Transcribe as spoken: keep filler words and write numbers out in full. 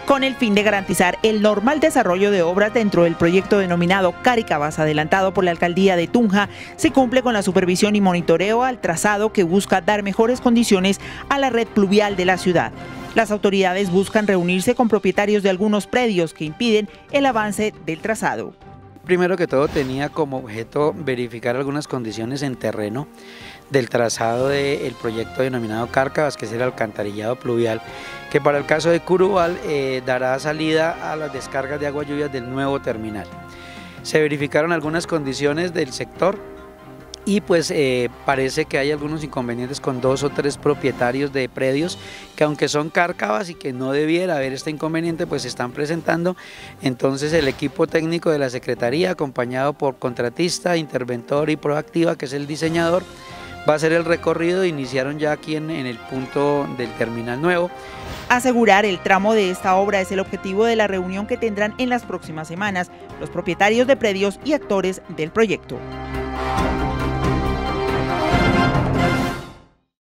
Con el fin de garantizar el normal desarrollo de obras dentro del proyecto denominado Cáricabas, adelantado por la alcaldía de Tunja, se cumple con la supervisión y monitoreo al trazado que busca dar mejores condiciones a la red pluvial de la ciudad. Las autoridades buscan reunirse con propietarios de algunos predios que impiden el avance del trazado. Primero que todo tenía como objeto verificar algunas condiciones en terreno del trazado del proyecto denominado Cárcavas, que es el alcantarillado pluvial, que para el caso de Curubal eh, dará salida a las descargas de agua lluvias del nuevo terminal. Se verificaron algunas condiciones del sector y pues eh, parece que hay algunos inconvenientes con dos o tres propietarios de predios que, aunque son cárcavas y que no debiera haber este inconveniente, pues se están presentando. Entonces el equipo técnico de la Secretaría, acompañado por contratista, interventor y proactiva, que es el diseñador, va a hacer el recorrido. Iniciaron ya aquí en, en el punto del terminal nuevo. Asegurar el tramo de esta obra es el objetivo de la reunión que tendrán en las próximas semanas los propietarios de predios y actores del proyecto.